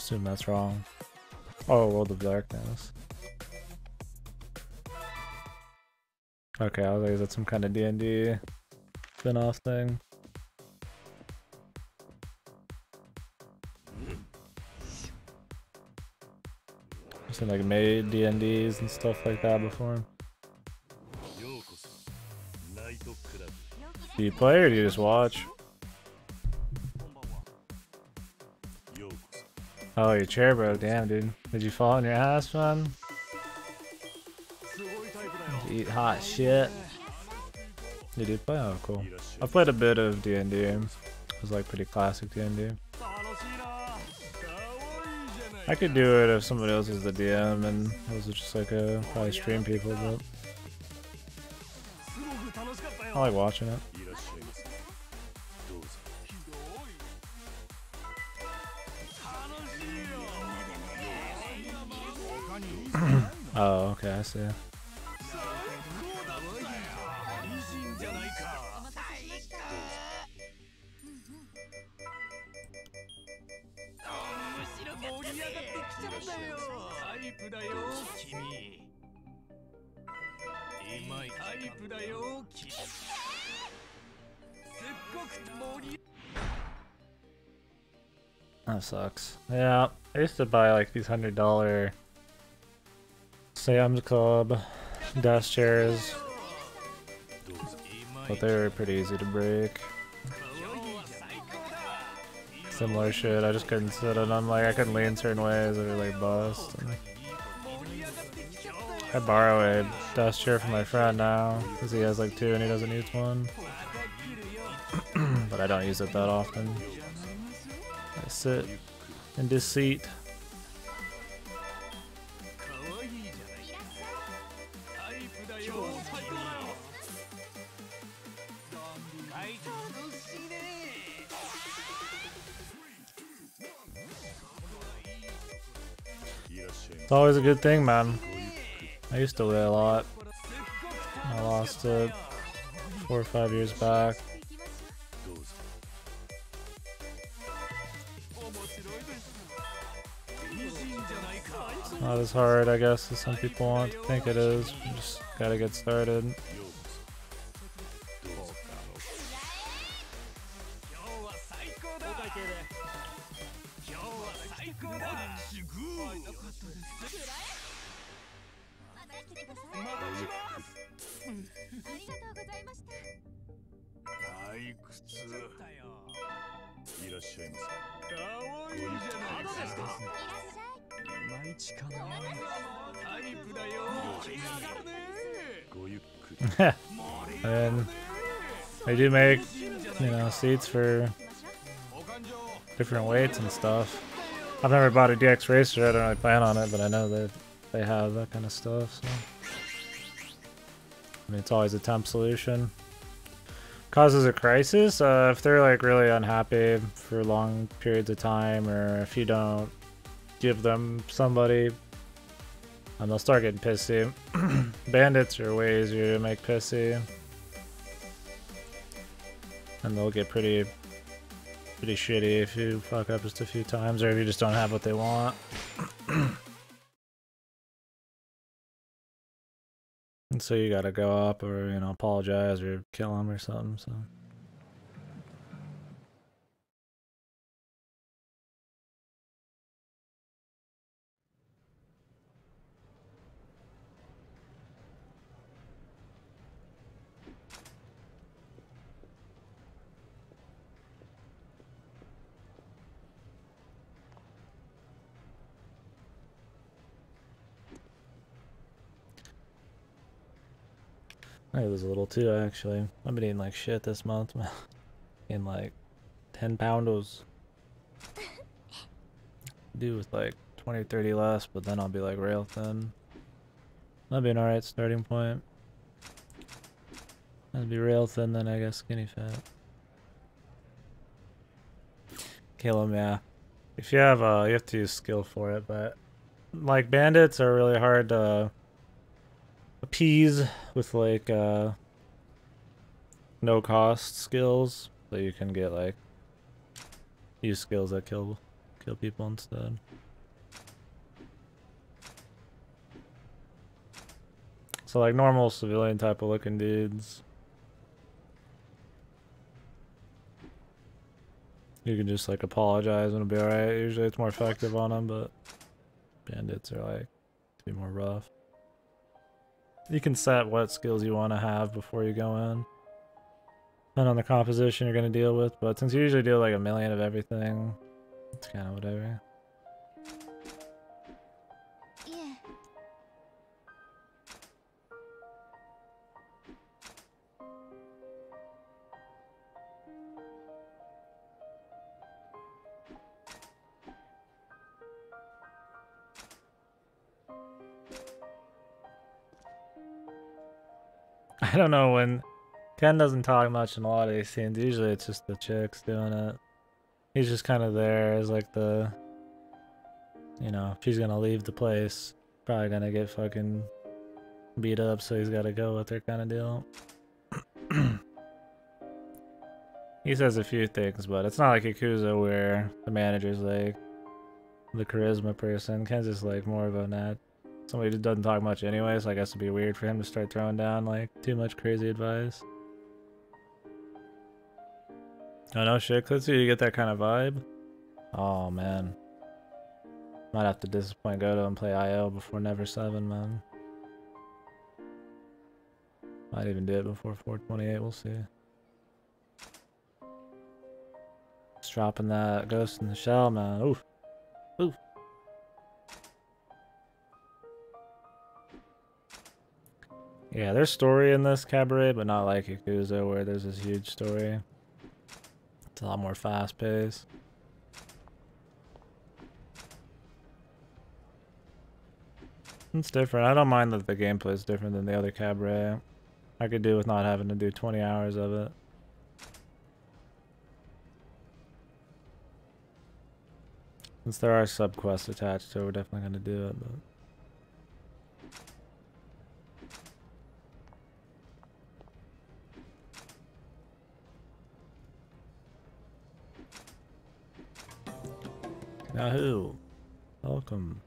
Assume that's wrong. Oh, World of Darkness. Okay, I was like, is that some kind of D&D spin-off thing? I've seen like made D&Ds and stuff like that before. Do you play or do you just watch? Oh, your chair broke. Damn, dude. Did you fall on your ass, man? Did you eat hot shit? You did play? Oh, cool. I played a bit of D&D. It was like pretty classic D&D. I could do it if somebody else was the DM and it was just like a probably stream people, but I like watching it. Oh, okay, I see. That sucks. Yeah, I used to buy like these $100 Sam's Club desk chairs, but they were pretty easy to break. Similar shit, I just couldn't sit in them. Like I couldn't lean certain ways, they were like bust. I borrow a desk chair from my friend now because he has like two and he doesn't use one. But I don't use it that often. I sit in this seat. It's always a good thing, man. I used to weigh a lot. I lost it 4 or 5 years back. Not as hard, I guess, as some people want to think it is. You just gotta get started. And they do make, you know, seats for different weights and stuff. I've never bought a DX Racer, I don't really plan on it, but I know that they have that kind of stuff, so. I mean, it's always a temp solution. Causes a crisis, if they're like really unhappy for long periods of time, or if you don't give them somebody, and they'll start getting pissy. Bandits are way easier to make pissy. And they'll get pretty shitty if you fuck up just a few times, or if you just don't have what they want. And so you gotta go up, or, you know, apologize, or kill them or something, so. I was a little too, actually. I've been eating like shit this month, man. In like 10 poundos. Do with like 20 or 30 less, but then I'll be like rail thin. That'd be an alright starting point. I'd be rail thin, then I guess skinny fat. Kill him, yeah. If you have you have to use skill for it, but like bandits are really hard to appease with like no cost skills, so you can get like use skills that kill kill people instead. So like normal civilian type of looking dudes, you can just like apologize and it'll be alright. Usually it's more effective on them, but bandits are like to be more rough. You can set what skills you want to have before you go in, depending on the composition you're going to deal with, but since you usually deal like a million of everything, it's kind of whatever. I don't know, when Ken doesn't talk much in a lot of these scenes, usually it's just the chicks doing it. He's just kind of there as like the, you know, if he's gonna leave the place, probably gonna get fucking beat up, so he's gotta go with her kind of deal. He says a few things, but it's not like Yakuza where the manager's like the charisma person. Ken's just like more of a somebody who doesn't talk much anyway, so I guess it'd be weird for him to start throwing down like too much crazy advice. Oh no shit, let's see, you get that kind of vibe? Oh man. Might have to disappoint Goto and play IO before Never 7, man. Might even do it before 428, we'll see. Just dropping that Ghost in the Shell, man. Oof. Oof. Yeah, there's story in this Cabaret, but not like Yakuza where there's this huge story. It's a lot more fast-paced. It's different. I don't mind that the gameplay is different than the other Cabaret. I could do with not having to do 20 hours of it. Since there are sub-quests attached to it, we're definitely going to do it, but... Yahoo! Welcome.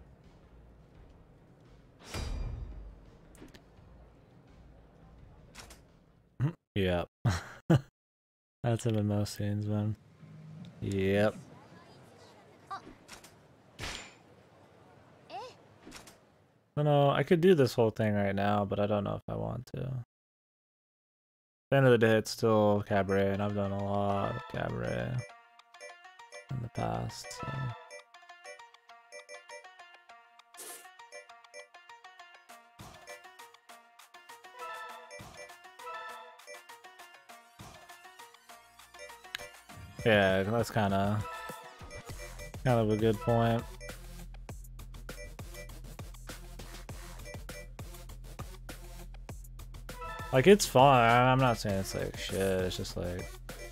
Yep. That's him in most scenes, man. Yep. I know, I could do this whole thing right now, but I don't know if I want to. At the end of the day, it's still Cabaret, and I've done a lot of Cabaret in the past, so... Yeah, that's kind of a good point. Like, it's fun. I'm not saying it's like shit. It's just like...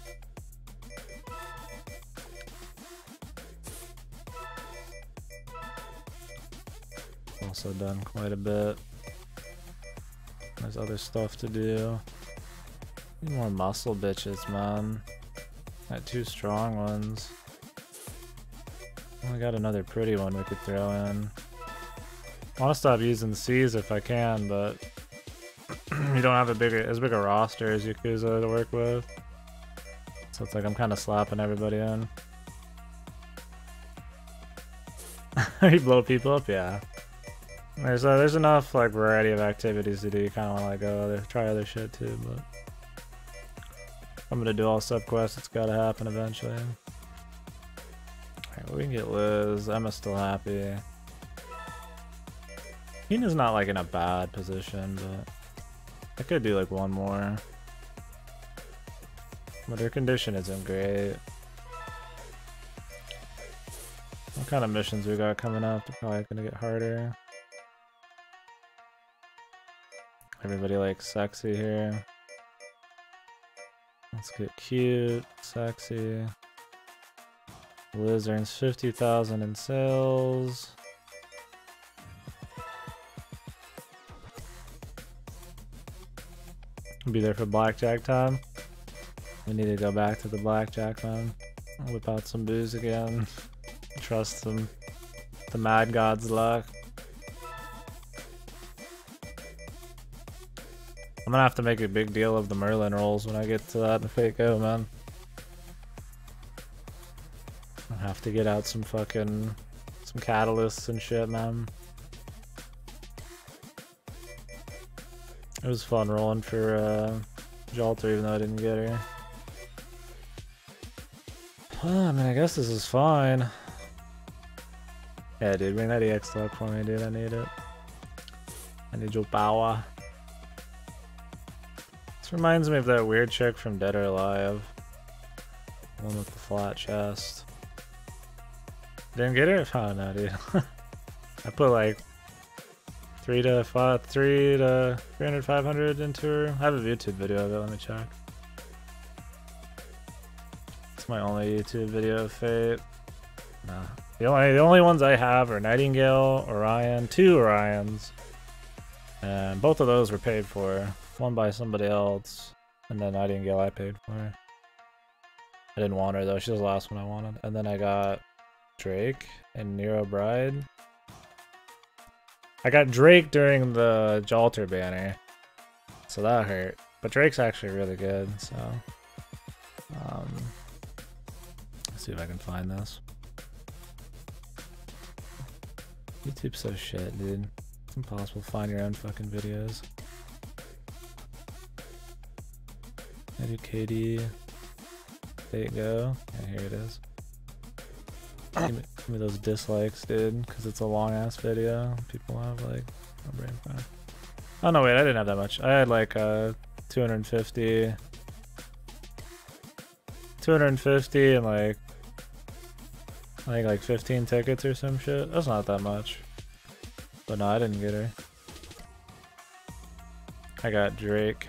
Also done quite a bit. There's other stuff to do. Need more muscle bitches, man. Got 2 strong ones. I got another pretty one we could throw in. I want to stop using C's if I can, but you don't have as big a roster as Yakuza to work with. So it's like I'm kind of slapping everybody in. You blow people up, yeah. There's enough like variety of activities to do. You kind of want to like try other shit too, but. I'm gonna do all sub-quests, it's gotta happen eventually. Alright, we can get Liz. Emma's still happy. Hina's not like in a bad position, but I could do like one more. But her condition isn't great. What kind of missions we got coming up? They're probably gonna get harder. Everybody likes sexy here. Let's get cute, sexy. Liz earns 50,000 in sales. Be there for blackjack time. We need to go back to the blackjack, man. I'll whip out some booze again. Trust them. The Mad God's luck. I'm gonna have to make a big deal of the Merlin rolls when I get to that in Fate Go, man. I'll have to get out some fucking... some catalysts and shit, man. It was fun rolling for Jalter, even though I didn't get her. Well, I mean, I guess this is fine. Yeah, dude, bring that EX luck for me, dude. I need it. I need your power. This reminds me of that weird chick from Dead or Alive. The one with the flat chest. Didn't get her? Oh, no, dude. I put like 300, 500 into her. I have a YouTube video of it, let me check. It's my only YouTube video of Fate. Nah. The only ones I have are Nightingale, Orion, 2 Orions. And both of those were paid for. One by somebody else. And then Nightingale I paid for. I didn't want her though, she was the last one I wanted. And then I got Drake and Nero Bride. I got Drake during the Jalter banner, so that hurt. But Drake's actually really good, so... let's see if I can find this. YouTube's so shit, dude. It's impossible to find your own fucking videos. I do KD. There you go. Yeah, here it is. Give me those dislikes, dude, because it's a long ass video. People have like no brain power. Oh no, wait, I didn't have that much. I had like 250 and like I think like 15 tickets or some shit. That's not that much. But no, I didn't get her. I got Drake.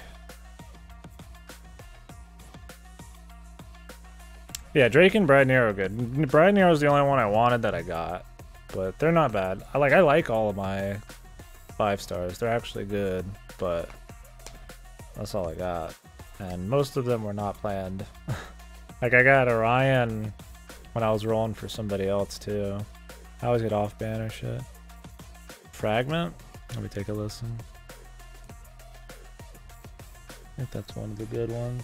Yeah, Drake and Bride Nero are good. Bride Nero is the only one I wanted that I got, but they're not bad. I like all of my 5 stars. They're actually good, but that's all I got. And most of them were not planned. Like I got Orion when I was rolling for somebody else too. I always get off banner shit. Fragment? Let me take a listen. I think that's one of the good ones.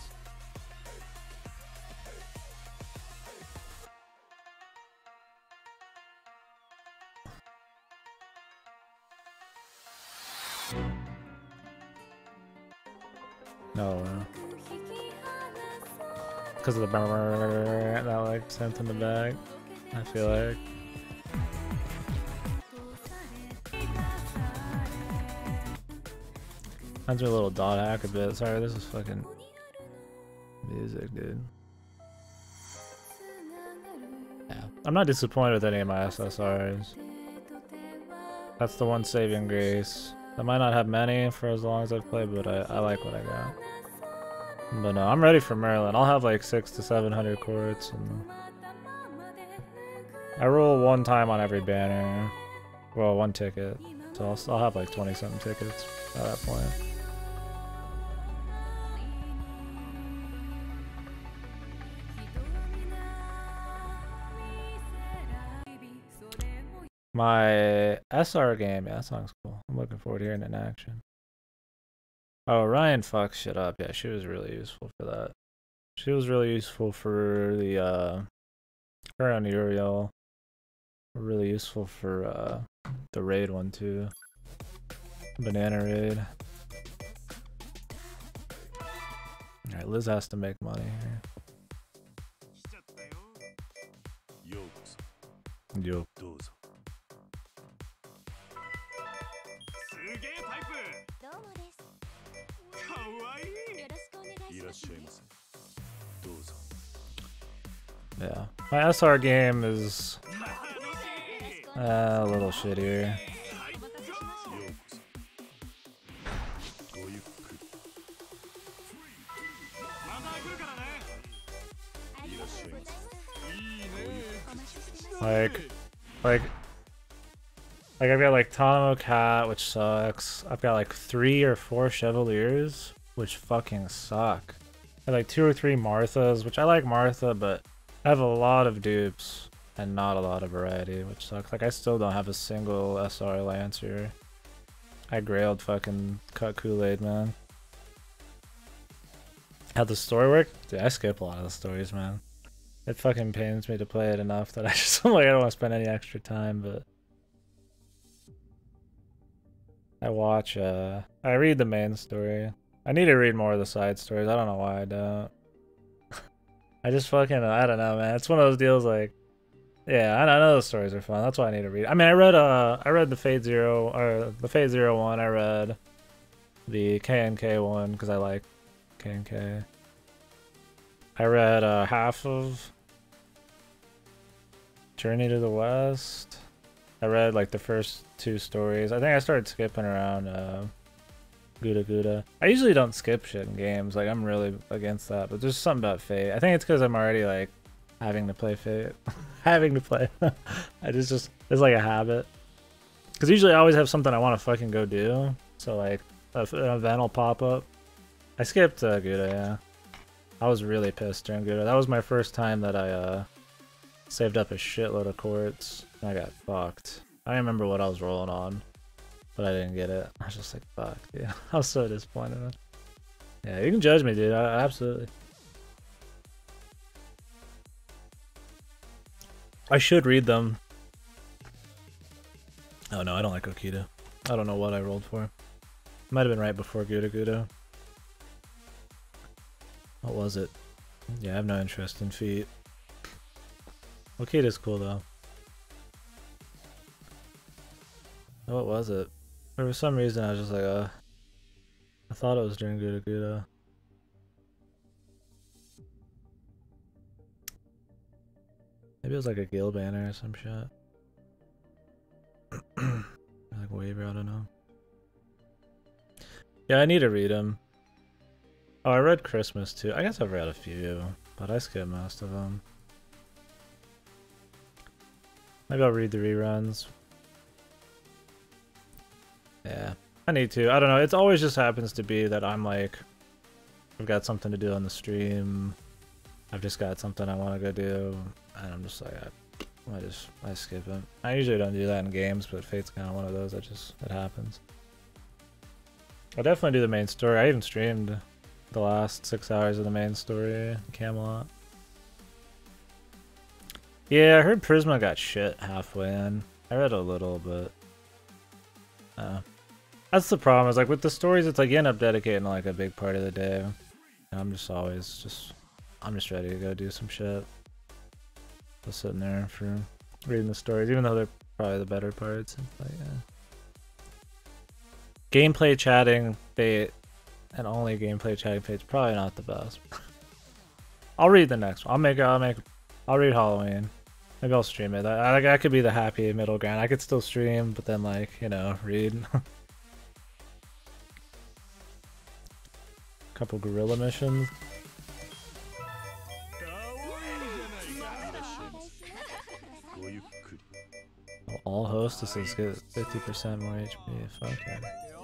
No, because of the that like sent in the bag. I feel like. Mine's a little dot hack a bit. Sorry, this is fucking music, dude. Yeah, I'm not disappointed with any of my SSRs. That's the one saving grace. I might not have many for as long as I've played, but I like what I got. But no, I'm ready for Merlin. I'll have like 600 to 700 quartz. And I roll 1 time on every banner. Well, 1 ticket. So I'll have like 20 something tickets at that point. My SR game, yeah, that song's cool. I'm looking forward to hearing it in action. Oh, Ryan fucks shit up. Yeah, she was really useful for that. She was really useful for the, her and Uriel. Really useful for, the raid one, too. Banana raid. Alright, Liz has to make money here. Yo. Yeah, my SR game is a little shittier. Like I've got like Tonamo Cat, which sucks. I've got like 3 or 4 Chevaliers, which fucking suck. I have like 2 or 3 Marthas, which I like Martha, but I have a lot of dupes. and not a lot of variety, which sucks. Like I still don't have a single SR Lancer. I grailed fucking Cut Kool-Aid, man. How'd the story work? Dude, I skip a lot of the stories, man. It fucking pains me to play it enough that I just I'm like I don't want to spend any extra time, but I watch I read the main story. I need to read more of the side stories. I don't know why I don't. I just fucking I don't know, man. It's one of those deals like yeah, I know those stories are fun. That's why I need to read. I mean, I read the Fate Zero or the Fate Zero one. I read the KNK one because I like KNK. I read half of Journey to the West. I read like the first 2 stories. I think I started skipping around Gouda Gouda. I usually don't skip shit in games. Like I'm really against that, but there's something about Fate. I think it's because I'm already like having to play Fate. Having to play. It's like a habit. Because usually I always have something I want to fucking go do. So like an event will pop up. I skipped Gouda, yeah. I was really pissed during Gouda. That was my first time that I saved up a shitload of quartz. And I got fucked. I don't remember what I was rolling on, but I didn't get it. I was just like, fuck, dude. I was so disappointed. Yeah, you can judge me, dude. Absolutely. I should read them. Oh no, I don't like Okita. I don't know what I rolled for. Might have been right before Gouda Gouda. What was it? Yeah, I have no interest in feet. Okita's cool though. What was it? For some reason I was just like, I thought it was during Gouda Gouda. Maybe it was like a guild banner or some shit. Like waiver, I don't know. Yeah, I need to read them. Oh, I read Christmas too. I guess I've read a few, but I skipped most of them. Maybe I'll read the reruns. Yeah, I need to. I don't know. It always just happens to be that I'm like, I've got something to do on the stream. I've just got something I want to go do, and I'm just like, I skip it. I usually don't do that in games, but Fate's kind of one of those that just, it happens. I'll definitely do the main story. I even streamed the last 6 hours of the main story in Camelot. Yeah, I heard Prisma got shit halfway in. I read a little, but that's the problem. Is like with the stories, it's like you end up dedicating like a big part of the day. And I'm just always I'm just ready to go do some shit. Just sitting there for reading the stories, even though they're probably the better parts. But yeah. Gameplay chatting Fate and only gameplay chatting Fate's probably not the best. I'll read the next one. I'll read Halloween. Maybe I'll stream it. I could be the happy middle ground. I could still stream, but then like, you know, read. Couple guerrilla missions. All hostesses get 50% more HP. Fuck yeah.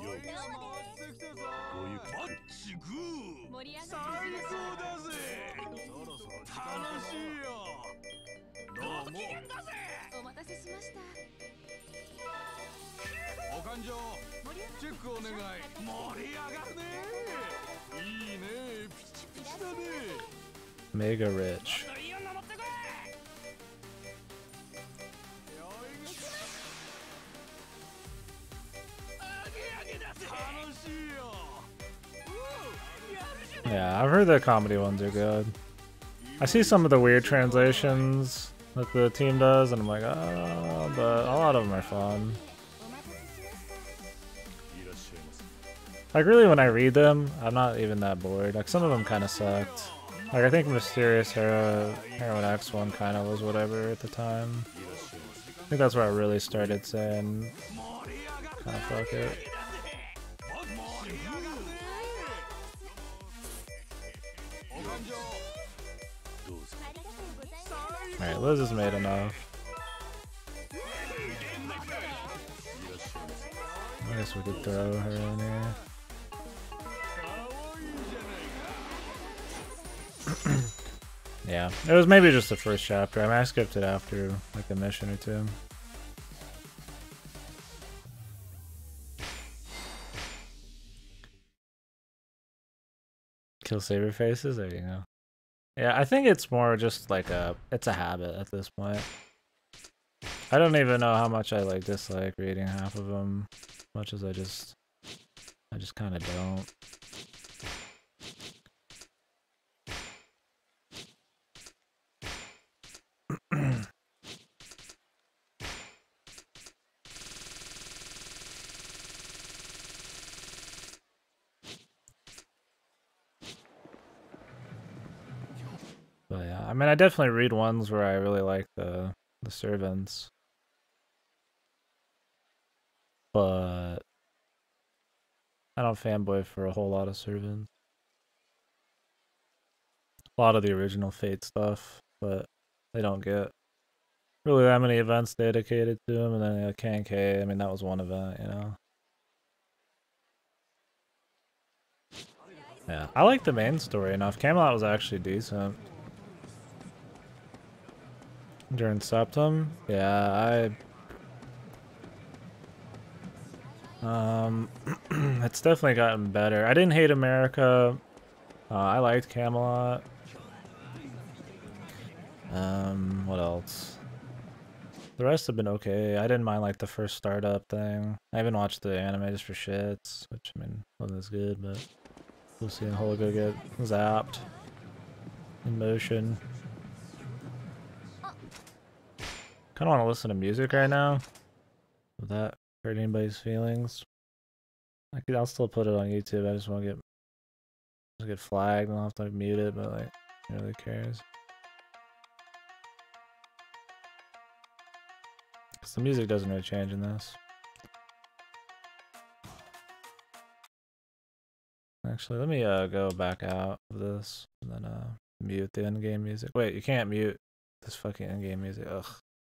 Mega rich. Yeah, I've heard the comedy ones are good. I see some of the weird translations that the team does, and I'm like, oh, but a lot of them are fun. Like, really, when I read them, I'm not even that bored. Like, some of them kind of sucked. Like, I think Mysterious Heroine X one kind of was whatever at the time. I think that's where I really started saying, kind of fuck it. Alright, Liz has made enough. I guess we could throw her in here. Yeah, it was maybe just the first chapter. I mean, I skipped it after like a mission or two. Kill saber faces. There you go. Yeah, I think it's more just like it's a habit at this point. I don't even know how much I like dislike reading half of them, as much as I just kind of don't. But yeah, I mean, I definitely read ones where I really like the servants, but I don't fanboy for a whole lot of servants. A lot of the original Fate stuff, but they don't get really that many events dedicated to them. And then KDkill, I mean, that was one event, you know. Yeah, I like the main story enough. Camelot was actually decent. During Septum? Yeah, it's definitely gotten better. I didn't hate America. I liked Camelot. What else? The rest have been okay. I didn't mind like the first startup thing. I haven't watched the anime just for shits, which I mean wasn't as good, but we'll see and Holga get zapped in motion. Kinda wanna listen to music right now. Would that hurt anybody's feelings? I'll still put it on YouTube. I just want to get flagged and I'll have to like, mute it, but like who really cares? Cause the music doesn't really change in this. Actually, let me go back out of this and then mute the in-game music. Wait, you can't mute this fucking in-game music. Ugh.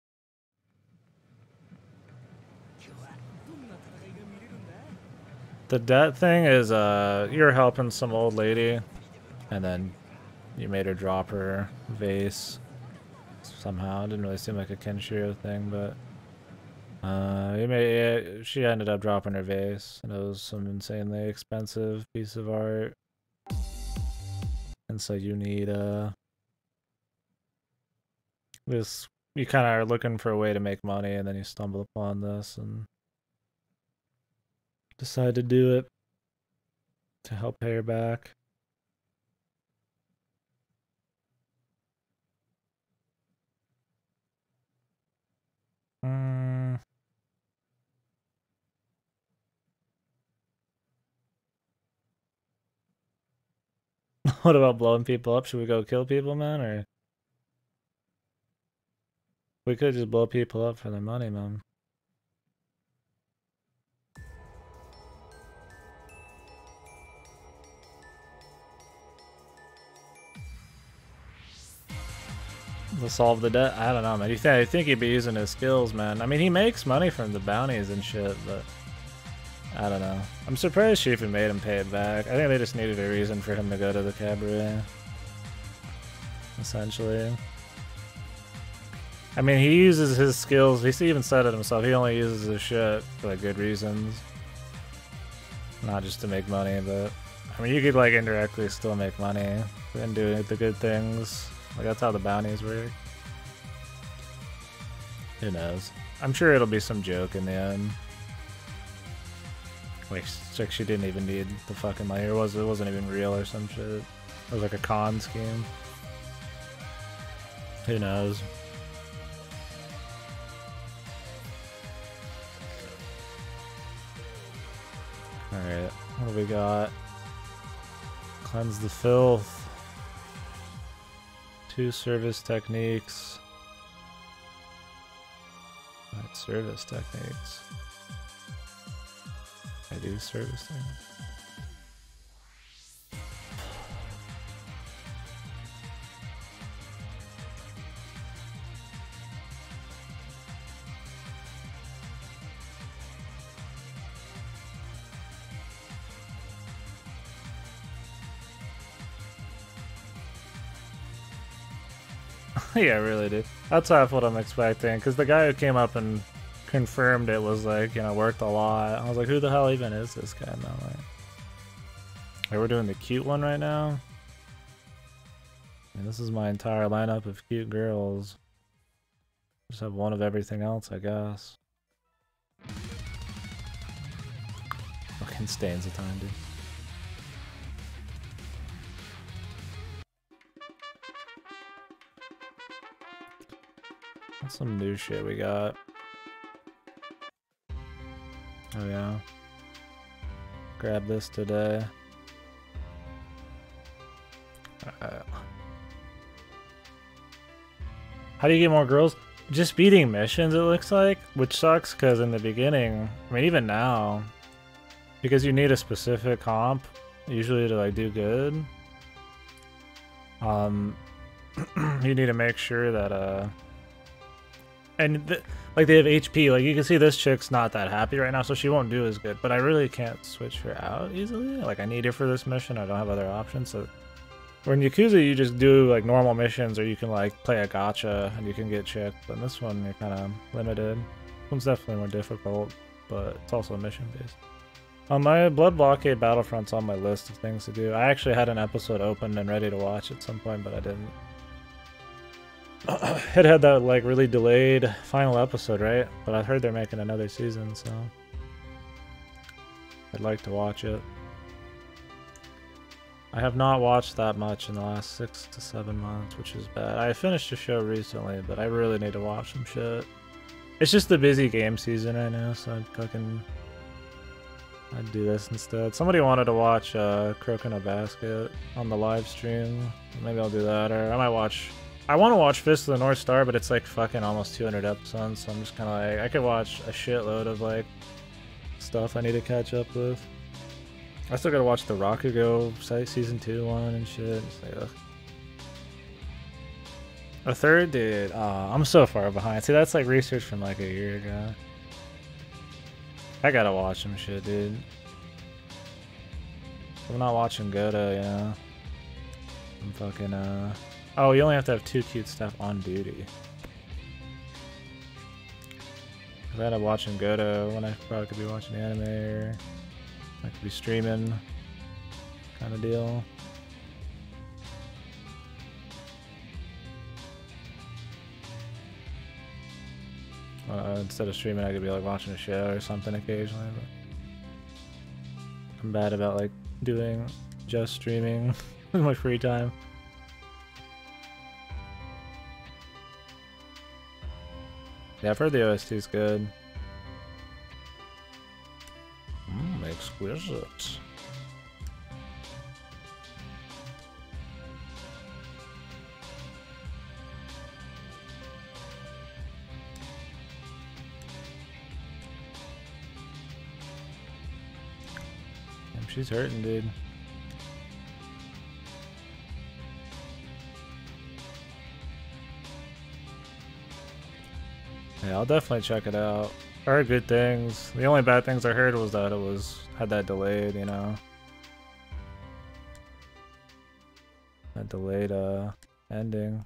The debt thing is you're helping some old lady and then you made her drop her vase somehow. It didn't really seem like a Kenshiro thing, but she ended up dropping her vase, and it was some insanely expensive piece of art. And so you need this. You kind of are looking for a way to make money, and then you stumble upon this and decide to do it to help pay her back. What about blowing people up? Should we go kill people, man? Or we could just blow people up for their money, man. To solve the debt? I don't know, man. I think he'd be using his skills, man. I mean, he makes money from the bounties and shit, but I don't know. I'm surprised she even made him pay it back. I think they just needed a reason for him to go to the Cabaret. Essentially. I mean, he uses his skills. He even said it himself. He only uses his shit for like good reasons. Not just to make money, but I mean, you could like indirectly still make money and do the good things. Like that's how the bounties work. Who knows? I'm sure it'll be some joke in the end. Like she didn't even need the fucking money, or it wasn't even real or some shit. It was like a con scheme. Who knows? Alright, what do we got? Cleanse the filth. 2 service techniques. Right, service techniques. I do service things. Yeah, really, dude. That's half what I'm expecting. Because the guy who came up and confirmed it was like, you know, worked a lot. I was like, who the hell even is this guy? No, like, hey, we're doing the cute one right now. And this is my entire lineup of cute girls. Just have one of everything else, I guess. Fucking stains of time, dude. What's some new shit we got? Oh yeah. Grab this today. How do you get more girls? Just beating missions, it looks like, which sucks because in the beginning, I mean even now, because you need a specific comp usually to like do good. You need to make sure that like they have HP. Like you can see this chick's not that happy right now, so she won't do as good. But I really can't switch her out easily. Like I need her for this mission. I don't have other options. So where in Yakuza you just do like normal missions, or you can like play a gacha and you can get chick. But in this one you're kind of limited. This one's definitely more difficult, but it's also mission based. My Blood Blockade Battlefront's on my list of things to do. I actually had an episode open and ready to watch at some point, but I didn't. It had that like really delayed final episode, right? But I heard they're making another season, so I'd like to watch it. I have not watched that much in the last 6 to 7 months, which is bad. I finished a show recently, but I really need to watch some shit. It's just the busy game season right now, so I'd do this instead. Somebody wanted to watch Croak in a Basket on the live stream. Maybe I'll do that, or I might watch... I want to watch Fist of the North Star, but it's like fucking almost 200 episodes, so I'm just kind of like... I could watch a shitload of like stuff I need to catch up with. I still gotta watch the Rakugo Season 2 one and shit. Like, ugh. A third? Dude, I'm so far behind. See, that's like research from like a year ago. I gotta watch some shit, dude. I'm not watching Goda, you know. I'm fucking, Oh, you only have to have 2 cute staff on duty. I ended up watching Goda when I probably could be watching anime, or I could be streaming, kind of deal. Instead of streaming, I could be like watching a show or something occasionally. But I'm bad about like doing just streaming in my free time. Yeah, I've heard the OST is good. Exquisite. Damn, she's hurting, dude. Yeah, I'll definitely check it out. I heard good things. The only bad things I heard was that it had that delayed, you know. That delayed ending.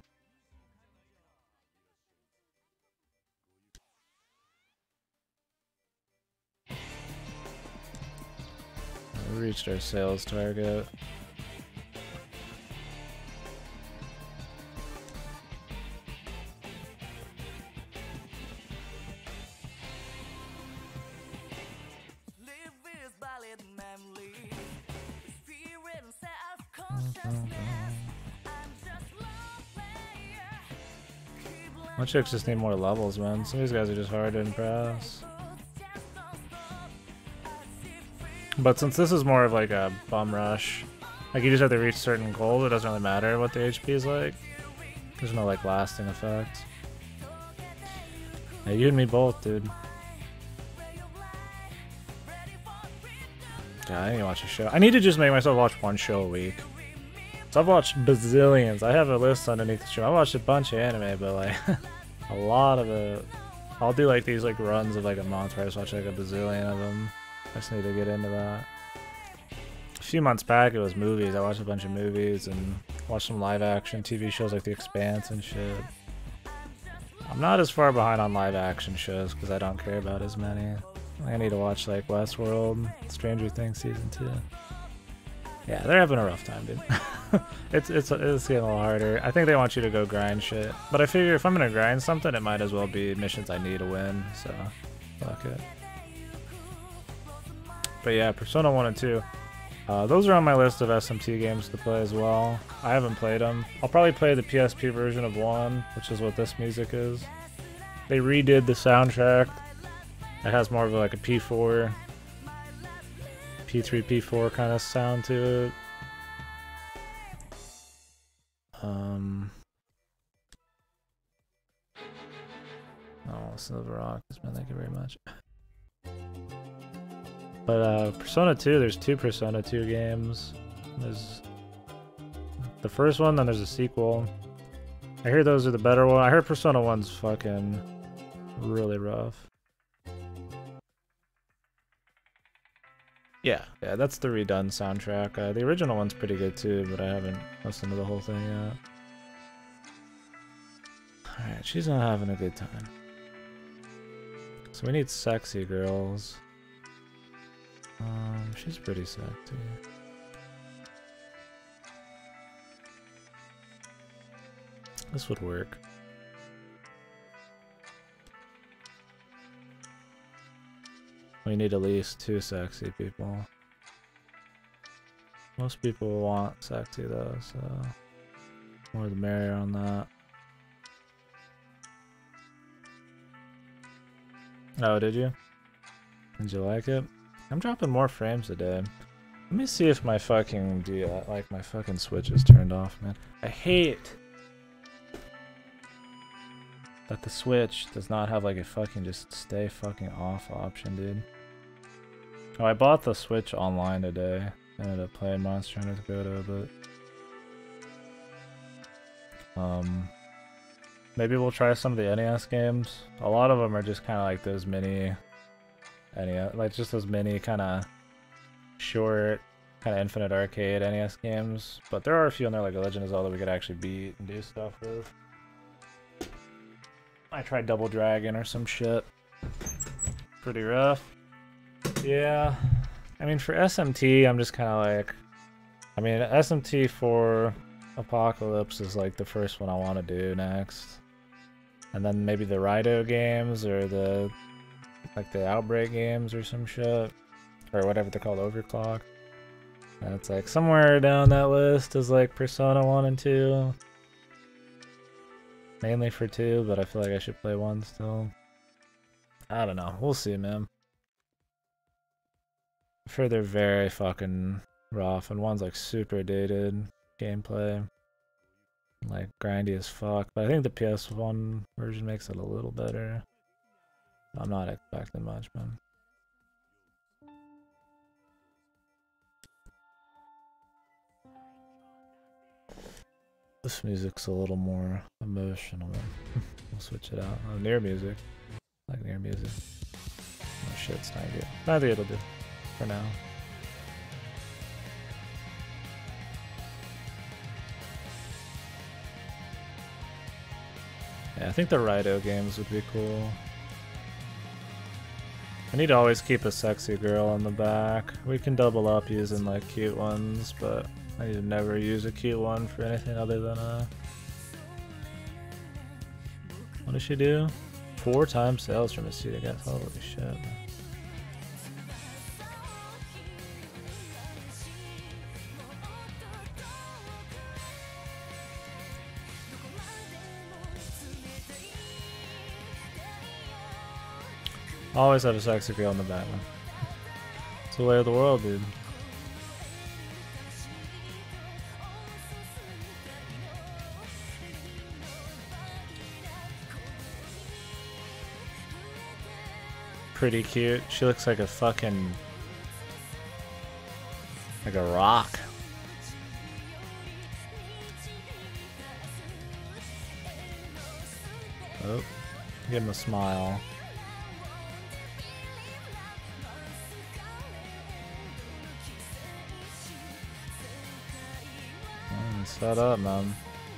We reached our sales target. My chicks just need more levels, man. Some of these guys are just hard to impress. But since this is more of like a bum rush, like you just have to reach certain goals, it doesn't really matter what the HP is like. There's no like lasting effect. Yeah, you and me both, dude. God, I need to watch a show. I need to just make myself watch one show a week. So I've watched bazillions. I have a list underneath the show. I watched a bunch of anime, but like a lot of it. I'll do like these like runs of like a month where I just watch like a bazillion of them. I just need to get into that. A few months back it was movies. I watched a bunch of movies, and Watch some live action TV shows like The Expanse and shit. I'm not as far behind on live action shows because I don't care about as many. I need to watch like Westworld, Stranger Things season 2. Yeah, they're having a rough time, dude. it's getting a little harder. I think they want you to go grind shit, but I figure if I'm gonna grind something, it might as well be missions I need to win. So, fuck it. But yeah, Persona 1 and 2. Those are on my list of SMT games to play as well. I haven't played them. I'll probably play the PSP version of 1, which is what this music is. They redid the soundtrack. It has more of like a P4, P3, P4 kind of sound to it. Oh, Silver Rock, thank you very much. But Persona 2, there's 2 Persona 2 games. There's the first one, then there's a sequel. I hear those are the better one. I heard Persona 1's fucking really rough. Yeah, that's the redone soundtrack. The original one's pretty good too, but I haven't listened to the whole thing yet. Alright, she's not having a good time. So we need sexy girls. She's pretty sexy. This would work. We need at least 2 sexy people. Most people want sexy though, so more the merrier on that. Oh, did you? Did you like it? I'm dropping more frames a day. Let me see if my fucking my fucking switch is turned off, man. I hate that the Switch does not have like a fucking just stay fucking off option, dude. Oh, I bought the Switch online today. I ended up playing Monster Hunter Goto, but maybe we'll try some of the NES games. A lot of them are just kind of like those mini NES, like just those mini kind of short, kind of infinite arcade NES games. But there are a few in there like Legend of Zelda we could actually beat and do stuff with. I tried Double Dragon or some shit. Pretty rough. Yeah. I mean, for SMT, I'm just kind of like... I mean, SMT for Apocalypse is like the first one I want to do next. And then maybe the Raiden games or the... like the Outbreak games or some shit. Or whatever they're called, Overclock. And it's like somewhere down that list is like Persona 1 and 2. Mainly for 2, but I feel like I should play 1 still. I don't know. We'll see, man. I've heard they're very fucking rough, and 1's like super dated gameplay. Like grindy as fuck, but I think the PS1 version makes it a little better. I'm not expecting much, man. This music's a little more emotional. We'll switch it out. Oh, near music. I like near music. Oh shit, it's not good. I think it'll do. For now. Yeah, I think the Raiden games would be cool. I need to always keep a sexy girl on the back. We can double up using like cute ones, but I need to never use a cute one for anything other than what does she do? 4 times sales from a seat, I guess. Holy shit. Always have a sexy girl in the back, man. It's the way of the world, dude. Pretty cute. She looks like a fucking... like a rock. Oh, give him a smile. fucking set up, man.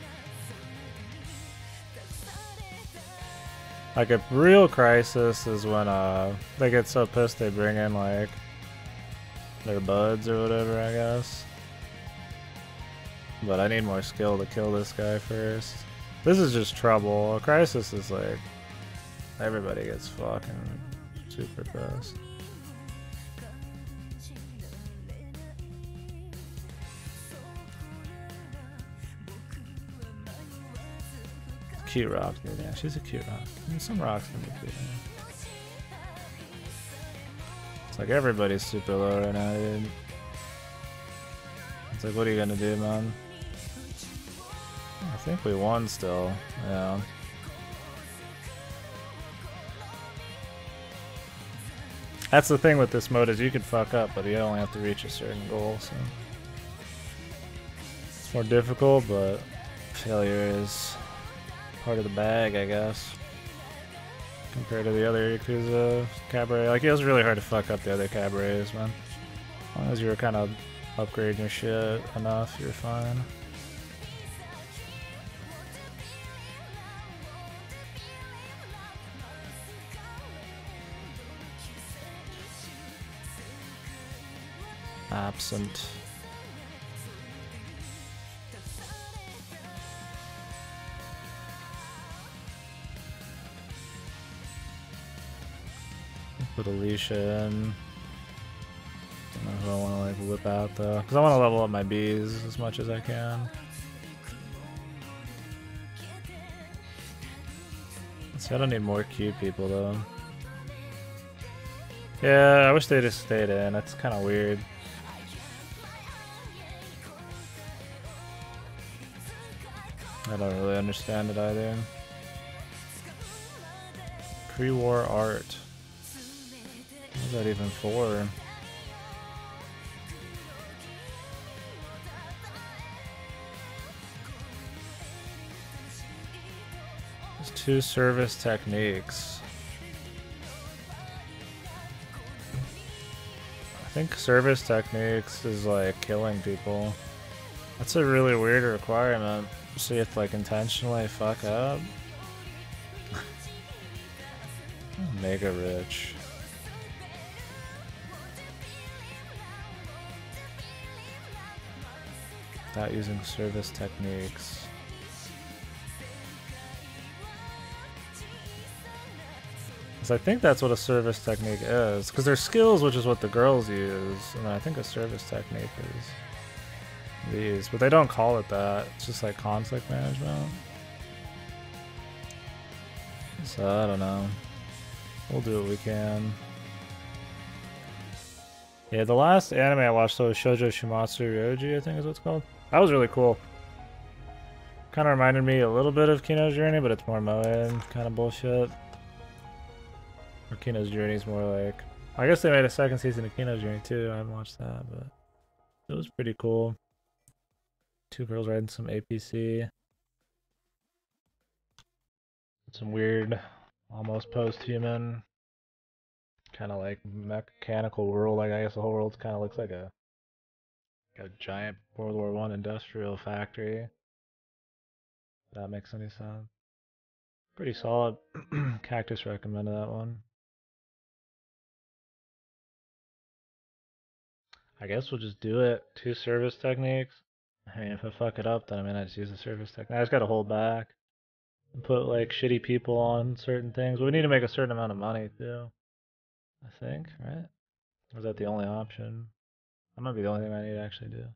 Like a real crisis is when they get so pissed they bring in like their buds or whatever, I guess. But I need more skill to kill this guy first. This is just trouble. A crisis is like everybody gets fucking super fast. Cute rock, dude. Yeah, she's a cute rock. I mean, some rocks can be cute. Yeah. It's like everybody's super low right now, dude. It's like, what are you gonna do, man? I think we won still. Yeah. That's the thing with this mode is you can fuck up, but you only have to reach a certain goal. So it's more difficult, but failure is part of the bag, I guess. Compared to the other Yakuza Cabaret. Like, it was really hard to fuck up the other Cabarets, man. As long as you were kind of upgrading your shit enough, you're fine. Absent. Put Alicia in. Don't know who I want to like whip out though, because I want to level up my bees as much as I can. See, I don't need more cute people though. Yeah, I wish they just stayed in. That's kind of weird. I don't really understand it either. Pre-war art. What is that even for? There's 2 service techniques. I think service techniques is like killing people. That's a really weird requirement. So you have to like intentionally fuck up. Mega rich. Without using service techniques. Because I think that's what a service technique is. Because there's skills, which is what the girls use. And I think a service technique is these. But they don't call it that. It's just like conflict management. So I don't know. We'll do what we can. Yeah, the last anime I watched was Shoujo Shumatsu Ryoji, I think is what it's called. That was really cool. Kind of reminded me a little bit of Kino's Journey, but it's more Moen kind of bullshit. Or Kino's Journey is more like... I guess they made a second season of Kino's Journey too. I haven't watched that, but it was pretty cool. 2 girls riding some APC. Some weird, almost post-human, kind of like mechanical world. Like I guess the whole world kind of looks like a giant World War I industrial factory. If that makes any sense. Pretty solid. Cactus recommended that one. I guess we'll just do it. 2 service techniques. I mean, if I fuck it up, then I mean I just use the service technique. I just gotta hold back and put like shitty people on certain things. But we need to make a certain amount of money too. I think, right? Or is that the only option? That might be the only thing I need to actually do.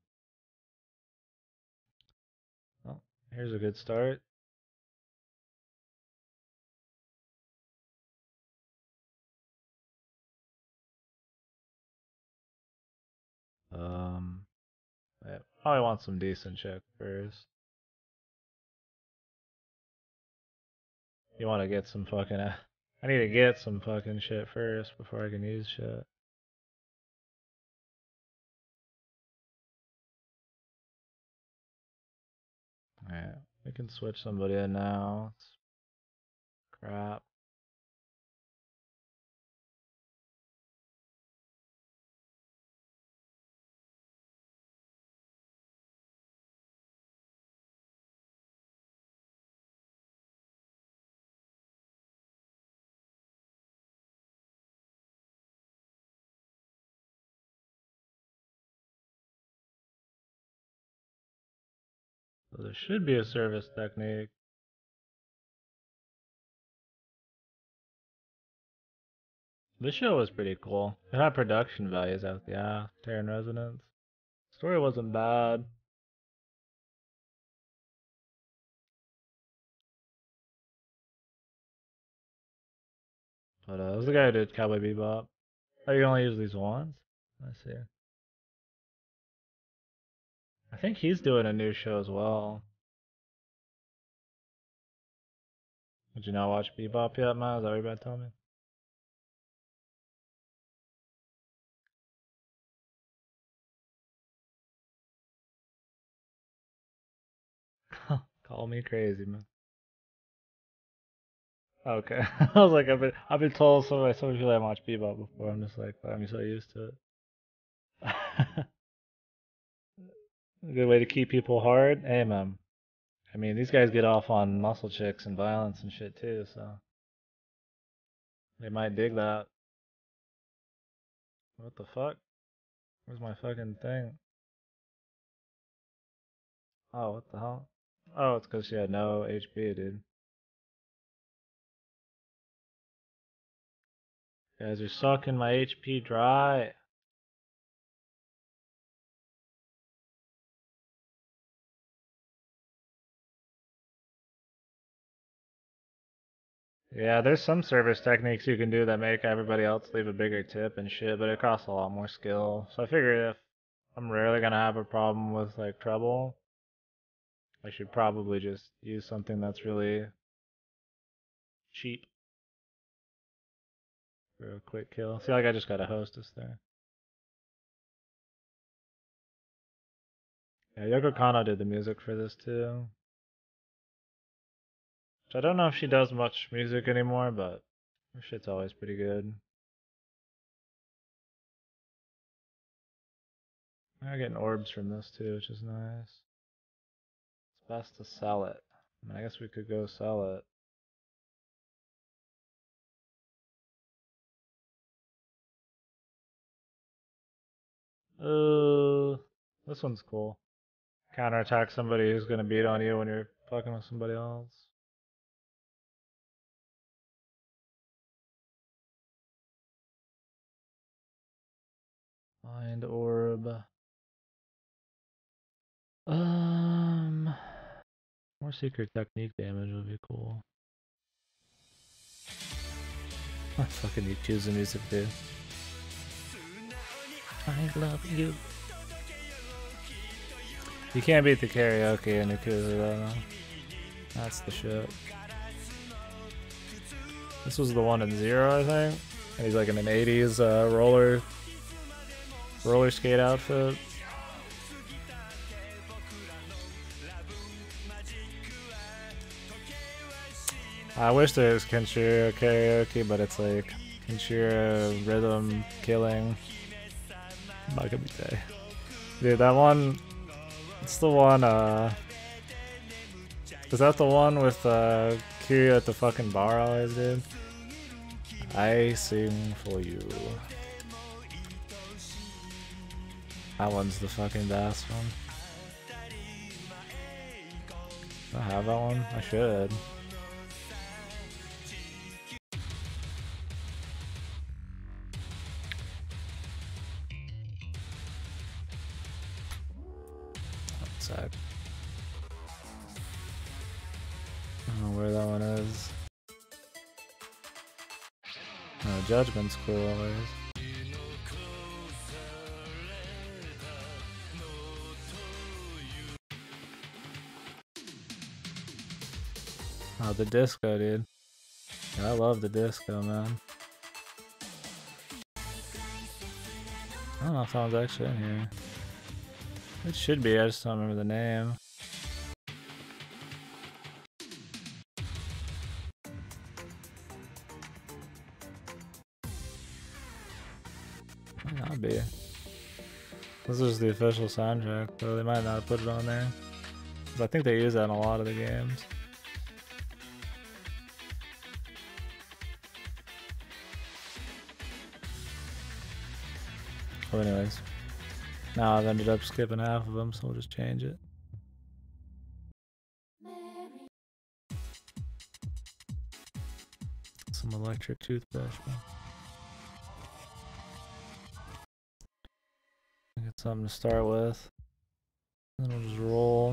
Well, here's a good start. I probably want some decent shit first. You want to get some fucking... I need to get some fucking shit first before I can use shit. Alright, we can switch somebody in now. It's crap. So there should be a service technique. This show was pretty cool. It had production values out the ass. Terran Resonance. Story wasn't bad. But it was the guy who did Cowboy Bebop. Oh, you can only use these once? I see. I think he's doing a new show as well. Did you not watch Bebop yet, Matt? Is that what you're about to tell me? Call me crazy, man. Okay. I was like, I've been told so by so many people I watched Bebop before. I'm just like, I'm so used to it. A good way to keep people hard. Hey, man. I mean, these guys get off on muscle chicks and violence and shit too, so they might dig that. What the fuck? Where's my fucking thing? Oh, what the hell? Oh, it's because she had no HP, dude. You guys are sucking my HP dry. Yeah, there's some service techniques you can do that make everybody else leave a bigger tip and shit, but it costs a lot more skill. So I figured if I'm rarely gonna have a problem with like trouble, I should probably just use something that's really cheap for a quick kill. See, like I just got a hostess there. Yeah, Yoko Kanno did the music for this too. Which I don't know if she does much music anymore, but her shit's always pretty good. I'm getting orbs from this too, which is nice. It's best to sell it. I mean, I guess we could go sell it. This one's cool. Counterattack somebody who's gonna beat on you when you're fucking with somebody else. Find orb. More secret technique damage would be cool. Fucking Yakuza music, dude. I love you. You can't beat the karaoke in Yakuza though. That's the shit. This was the one in Zero, I think. And he's like in an 80s roller skate outfit. I wish there was Kenshiro karaoke, but it's like Kenshiro rhythm killing. Not gonna be day. Dude, that one. It's the one. Is that the one with Kiryu at the fucking bar always, dude? I sing for you. That one's the fucking best one. Do I have that one? I should. One sec. I don't know where that one is. Oh, Judgment's cool always. Oh, the disco, dude. Yeah, I love the disco, man. I don't know if that one's actually in here. It should be, I just don't remember the name. Might not be. This is the official soundtrack, though they might not have put it on there. 'Cause I think they use that in a lot of the games. Well, anyways, now I've ended up skipping half of them, so we'll just change it. electric toothbrush. Get something to start with. Then we'll just roll.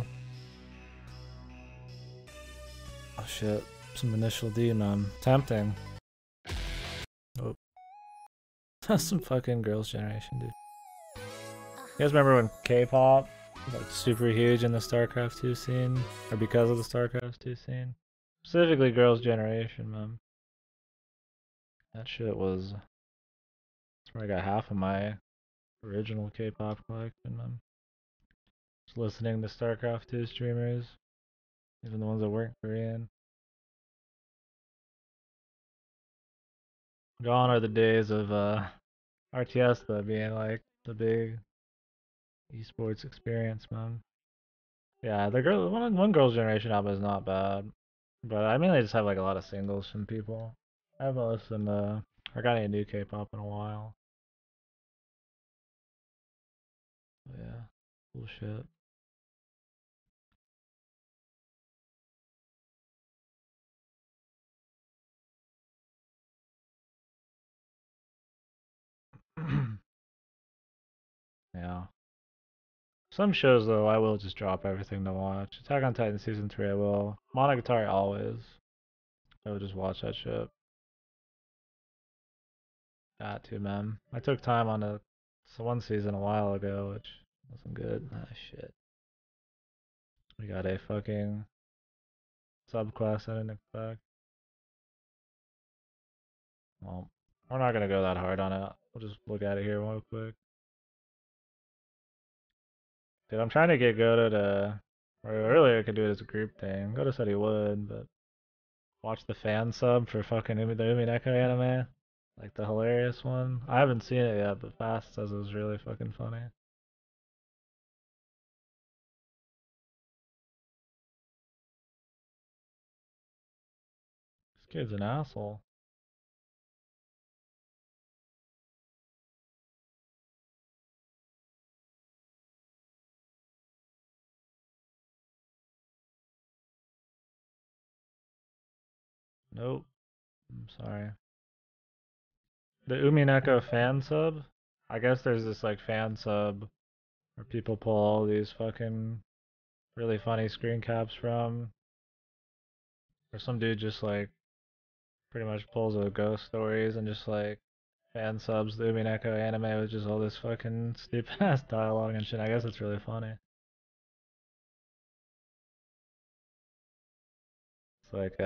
Oh shit. Some initial D, man. Tempting. Oh. That's some fucking Girls' Generation, dude. You guys remember when K-pop was like super huge in the StarCraft 2 scene? Or because of the StarCraft 2 scene? Specifically Girls' Generation, man. That shit was... That's where I got half of my original K-pop collection, man. Just listening to StarCraft 2 streamers. Even the ones that weren't Korean. Gone are the days of RTS though being like the big esports experience, man. Yeah, the girl one Girls' Generation album is not bad, but I mainly just have like a lot of singles from people. I haven't listened to or got any new K-pop in a while. But yeah, cool shit. Yeah. Some shows though, I will just drop everything to watch. Attack on Titan season 3, I will. Monogatari always. I would just watch that shit. Got to, man. I took time on one season a while ago, which wasn't good. Ah, shit. We got a fucking subclass I didn't expect. Well, we're not gonna go that hard on it. We'll just look at it here real quick. Dude, I'm trying to get Goda to... Or earlier I could do it as a group thing. Goda said he would, but... Watch the fan sub for fucking the Umineko anime. Like the hilarious one. I haven't seen it yet, but Fast says it was really fucking funny. This kid's an asshole. Nope. I'm sorry. The Umineko fan sub? I guess there's this like fan sub where people pull all these fucking really funny screen caps from. Or some dude just like pretty much pulls a ghost stories and just like fan subs the Umineko anime with just all this fucking stupid ass dialogue and shit. I guess it's really funny. It's like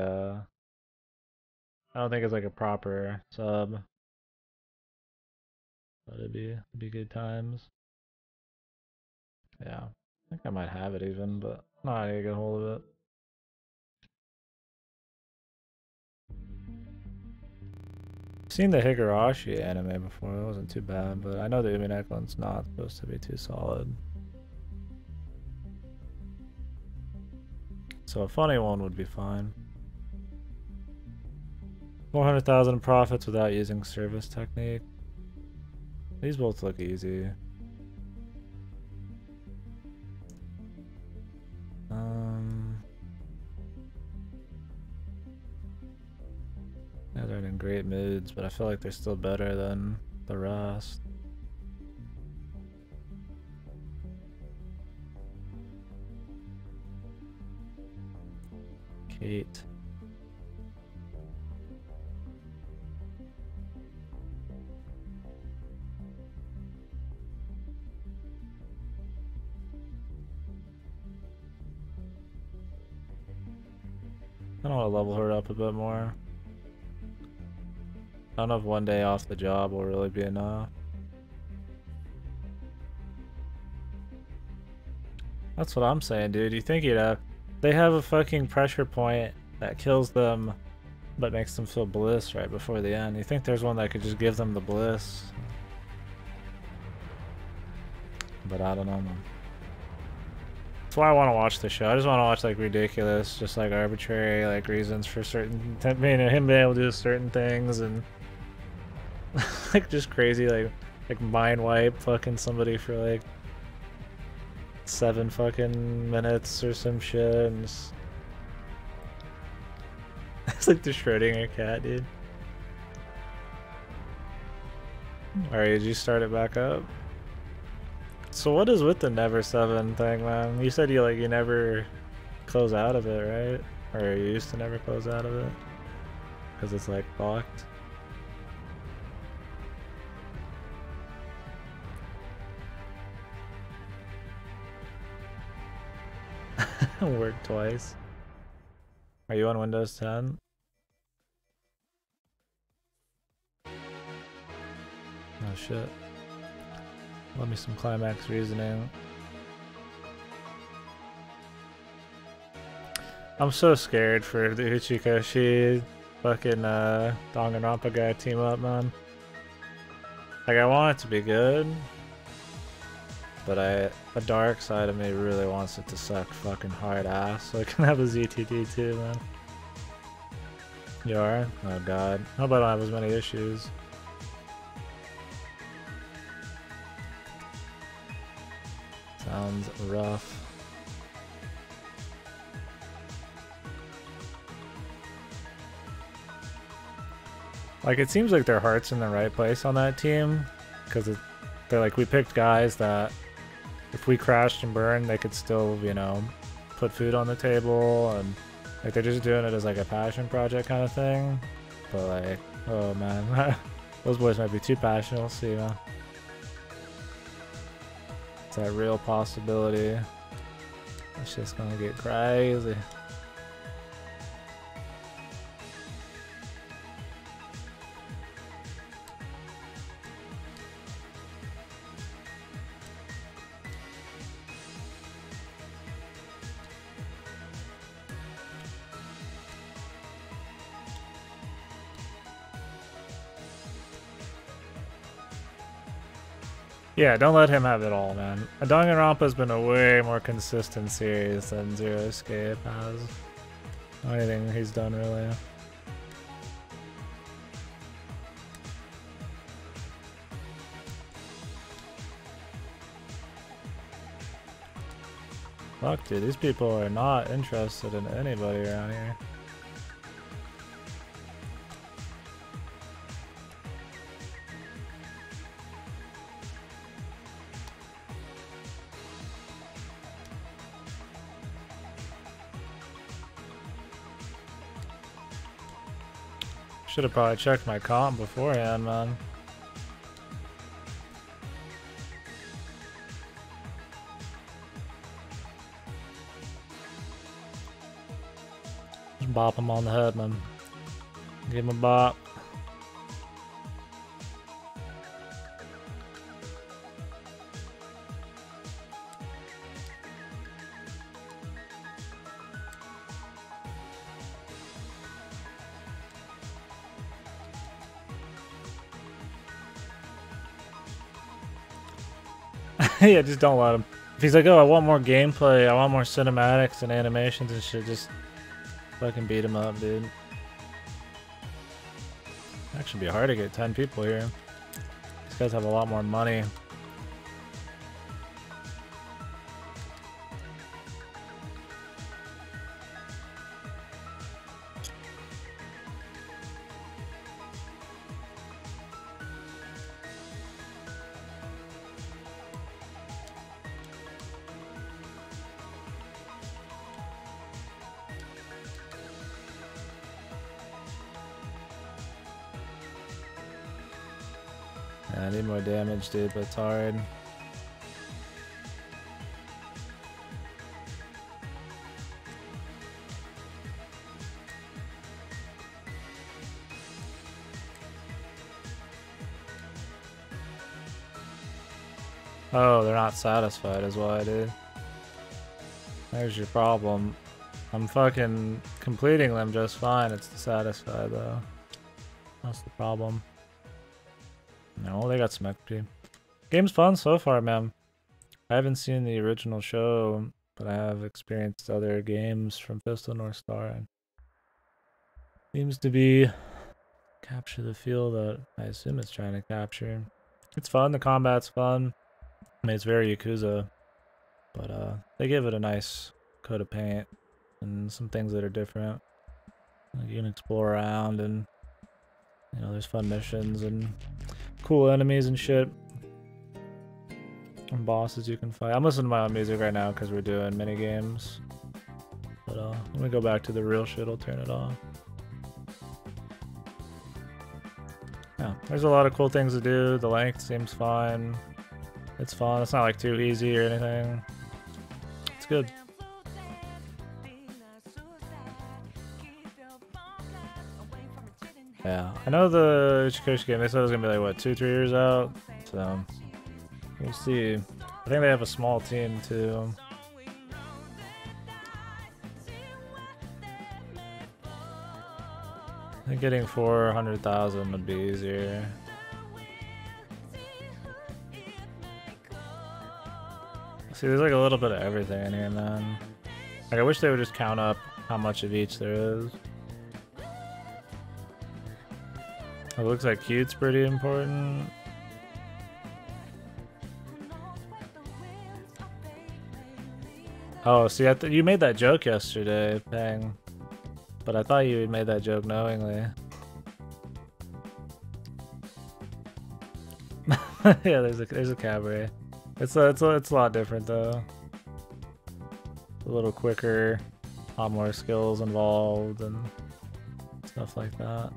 I don't think it's like a proper sub, but it'd be good times. Yeah, I think I might have it even, but not need to get a hold of it. I've seen the Higurashi anime before. It wasn't too bad, but I know the Umineko one's not supposed to be too solid. So a funny one would be fine. 400,000 profits without using service technique. These both look easy. Yeah, they're in great moods, but I feel like they're still better than the rest. Kate. I want to level her up a bit more. I don't know if one day off the job will really be enough. That's what I'm saying, dude. You think they have a fucking pressure point that kills them but makes them feel bliss right before the end. You think there's one that could just give them the bliss? But I don't know, man. That's why I want to watch the show. I just want to watch like ridiculous, just like arbitrary like reasons for certain, him being able to do certain things and like just crazy like mind wipe fucking somebody for like 7 fucking minutes or some shit and just... It's like the Schrodinger cat, dude. Alright, did you start it back up? So what is with the never 7 thing, man? You said you never close out of it, right? Or you used to never close out of it? Because it's like blocked. Worked twice. Are you on Windows 10? Oh shit. Let me some climax reasoning. I'm so scared for the Uchikoshi fucking Danganronpa guy team up, man. Like, I want it to be good, but the dark side of me really wants it to suck fucking hard ass, so I can have a ZTD too, man. You are? Oh god. I hope I don't have as many issues. Sounds rough. Like, it seems like their heart's in the right place on that team, because they're like, we picked guys that if we crashed and burned, they could still, you know, put food on the table, and like they're just doing it as like a passion project kind of thing. But like, oh man, those boys might be too passionate. We'll see, man. It's that real possibility. It's just gonna get crazy. Yeah, don't let him have it all, man. Danganronpa's been a way more consistent series than Zero Escape has. Anything he's done, really. Fuck, dude, these people are not interested in anybody around here. Should have probably checked my comp beforehand, man. Just bop him on the head, man. Give him a bop. Yeah, just don't let him. If he's like, oh, I want more gameplay, I want more cinematics and animations and shit, just fucking beat him up, dude. Actually be hard to get 10 people here. These guys have a lot more money. Yeah, I need more damage, dude, but it's hard. Oh, they're not satisfied is why, dude. There's your problem. I'm fucking completing them just fine. It's dissatisfied, though. That's the problem. No, they got some XP. Game's fun so far, man. I haven't seen the original show, but I have experienced other games from Pistol North Star. And seems to be capture the feel that I assume it's trying to capture. It's fun. The combat's fun. I mean, it's very Yakuza, but they give it a nice coat of paint and some things that are different. Like you can explore around and, you know, there's fun missions and cool cool enemies and shit. And bosses you can fight. I'm listening to my own music right now because we're doing mini games. But when we go back to the real shit, I'll turn it off. Yeah, there's a lot of cool things to do. The length seems fine. It's fun. It's not like too easy or anything. It's good. Yeah, I know the Yakuza game, they said it was gonna be like, what, 2-3 years out? So, we'll see. I think they have a small team too. I think getting 400,000 would be easier. See, there's like a little bit of everything in here, man. Like, I wish they would just count up how much of each there is. It looks like cute's pretty important. Oh, see, you made that joke yesterday, Pang. But I thought you had made that joke knowingly. Yeah, there's a cabaret. It's a lot different though. A little quicker, a lot more skills involved and stuff like that.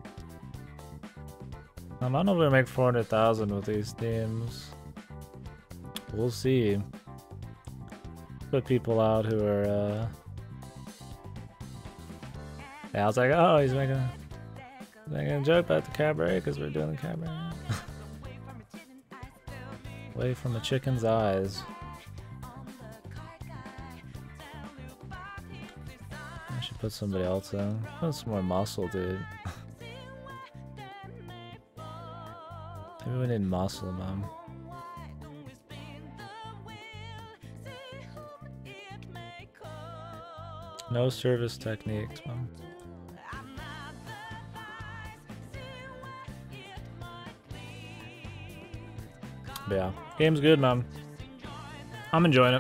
I don't know if we make 400,000 with these teams. We'll see. Put people out who are yeah, I was like, oh, he's making a joke about the cabaret because we're doing the cabaret. Away from the chicken's eyes. I should put somebody else in. Put some more muscle, dude. Maybe we need muscle, man. No service techniques, man. But yeah, game's good, man. I'm enjoying it.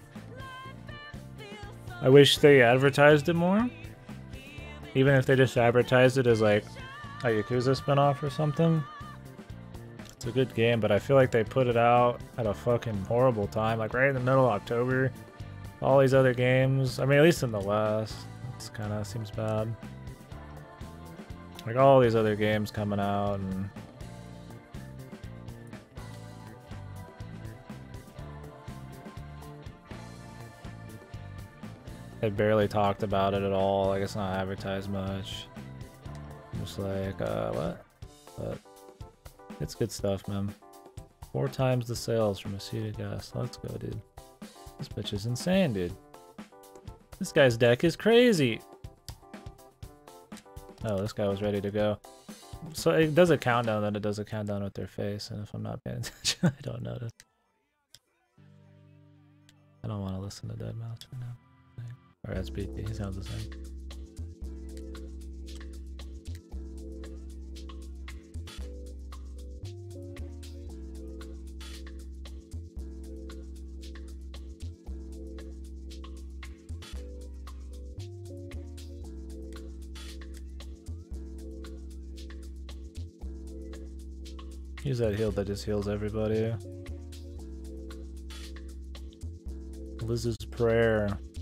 I wish they advertised it more. Even if they just advertised it as like a Yakuza spinoff or something. It's a good game, but I feel like they put it out at a fucking horrible time, like right in the middle of October. All these other games, I mean, at least in the West, it's kind of seems bad. Like all these other games coming out, and they barely talked about it at all. Like it's not advertised much. I'm just like, what? But it's good stuff, man. 4 times the sales from a seated guest. Let's go, dude. This bitch is insane, dude. This guy's deck is crazy. Oh, this guy was ready to go. So it does a countdown, then it does a countdown with their face, and if I'm not paying attention, I don't notice. I don't want to listen to Dead Mouse right now. Or SBT, he sounds the same. Use that heal that just heals everybody. Liz's prayer.